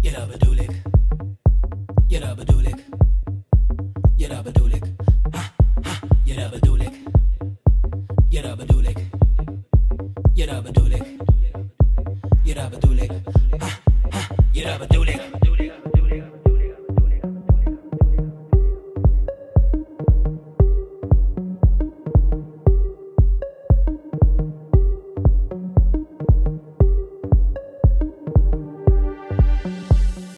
Ja, dat bedoel ik. Ja, dat bedoel ik. Ja, dat bedoel ik. Ha, ha, ja, dat bedoel ik. Ja, dat bedoel ik. Ja, dat bedoel ik. Ja, dat bedoel ik. Ha, ha, ja, dat bedoel ik.